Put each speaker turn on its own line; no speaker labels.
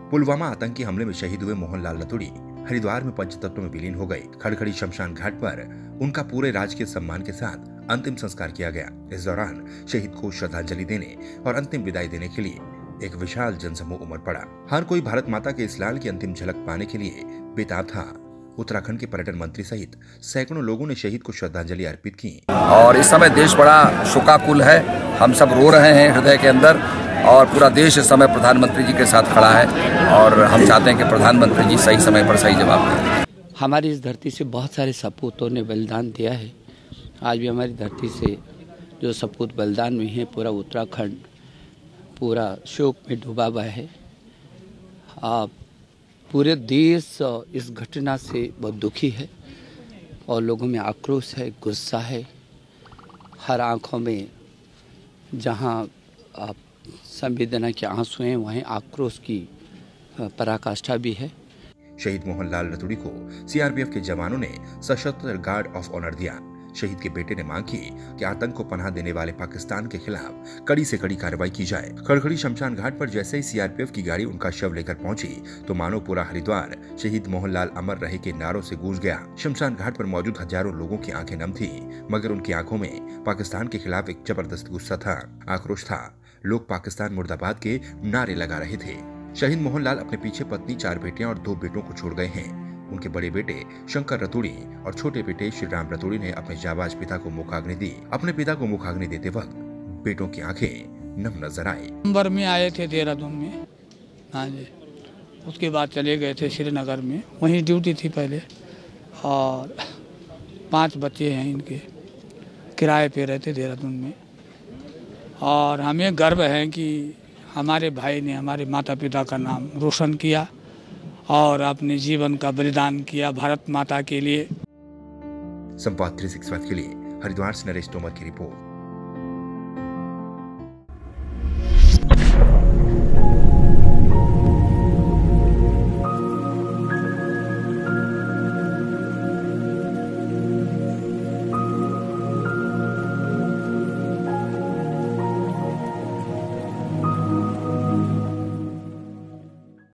पुलवामा आतंकी हमले में शहीद हुए मोहनलाल रतूड़ी हरिद्वार में पंचतत्व में विलीन हो गए। खड़खड़ी शमशान घाट पर उनका पूरे राजकीय सम्मान के साथ अंतिम संस्कार किया गया। इस दौरान शहीद को श्रद्धांजलि देने और अंतिम विदाई देने के लिए एक विशाल जनसमूह उमड़ पड़ा। हर कोई भारत माता के इस लाल की अंतिम झलक पाने के लिए बेताब था। उत्तराखंड के पर्यटन मंत्री सहित सैकड़ों लोगों ने शहीद को श्रद्धांजलि अर्पित की।
और इस समय देश बड़ा शोकाकुल है, हम सब रो रहे हैं हृदय के अंदर, और पूरा देश इस समय प्रधानमंत्री जी के साथ खड़ा है और हम चाहते हैं कि प्रधानमंत्री जी सही समय पर सही जवाब दें।
हमारी इस धरती से बहुत सारे सपूतों ने बलिदान दिया है। आज भी हमारी धरती से जो सपूत बलिदान हुए हैं, पूरा उत्तराखंड पूरा शोक में डूबा हुआ है। पूरे देश इस घटना से बहुत दुखी है और लोगों में आक्रोश है, गुस्सा है। हर आंखों में जहां संवेदना के आंसू हैं, वहीं आक्रोश की पराकाष्ठा भी है।
शहीद मोहनलाल रतूड़ी को सीआरपीएफ के जवानों ने सशस्त्र गार्ड ऑफ ऑनर दिया। शहीद के बेटे ने मांग की कि आतंक को पनाह देने वाले पाकिस्तान के खिलाफ कड़ी से कड़ी कार्रवाई की जाए। खड़खड़ी शमशान घाट पर जैसे ही सीआरपीएफ की गाड़ी उनका शव लेकर पहुंची तो मानो पूरा हरिद्वार शहीद मोहनलाल अमर रहे के नारों से गूंज गया। शमशान घाट पर मौजूद हजारों लोगों की आंखें नम थी, मगर उनकी आंखों में पाकिस्तान के खिलाफ एक जबरदस्त गुस्सा था, आक्रोश था। लोग पाकिस्तान मुर्दाबाद के नारे लगा रहे थे। शहीद मोहनलाल अपने पीछे पत्नी, 4 बेटियां और 2 बेटों को छोड़ गए हैं। उनके बड़े बेटे शंकर रतूड़ी और छोटे बेटे श्री राम रतूड़ी ने अपने जाबाज पिता को मुखाग्नि दी। अपने पिता को मुखाग्नि देते वक्त बेटों की आंखें नम नजर आई।
नवंबर में आए थे देहरादून में, हाँ जी। उसके बाद चले गए थे श्रीनगर में, वहीं ड्यूटी थी पहले। और 5 बच्चे हैं इनके, किराए पे रहते देहरादून में। और हमें गर्व है कि हमारे भाई ने हमारे माता पिता का नाम रोशन किया और अपने जीवन का बलिदान किया भारत माता के लिए।
संवाद 365 के लिए हरिद्वार से नरेश तोमर की रिपोर्ट।